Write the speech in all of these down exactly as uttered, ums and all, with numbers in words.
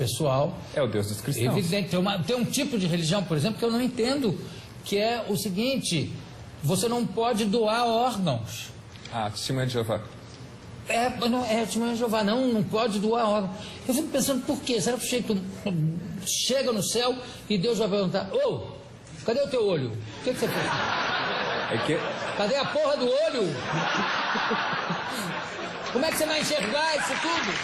pessoal. É o Deus dos cristãos. Evidente. Tem, uma, tem um tipo de religião, por exemplo, que eu não entendo, que é o seguinte: você não pode doar órgãos. Ah, testemunha de Jeová. É, não, é testemunha de Jeová, não, não pode doar órgãos. Eu fico pensando, por quê? Será que o sujeito chega no céu e Deus vai perguntar: ô, cadê o teu olho? O que, que você fez? É que... Cadê a porra do olho? Como é que você vai enxergar isso tudo?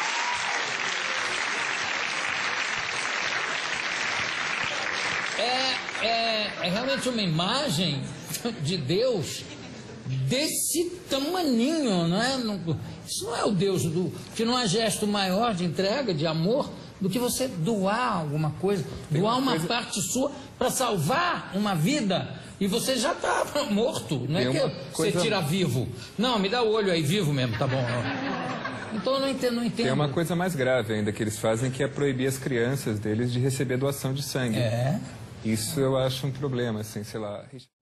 É, é, é realmente uma imagem de Deus desse tamaninho, não é? Não, isso não é o Deus do... que não há gesto maior de entrega, de amor, do que você doar alguma coisa, Tem doar uma, coisa... parte sua para salvar uma vida. E você já está morto, não é que coisa... você tira vivo. Não, me dá o olho aí vivo mesmo, tá bom. Então eu não entendo, não entendo. Tem uma coisa mais grave ainda que eles fazem, que é proibir as crianças deles de receber doação de sangue. É. Isso eu acho um problema, assim, sei lá...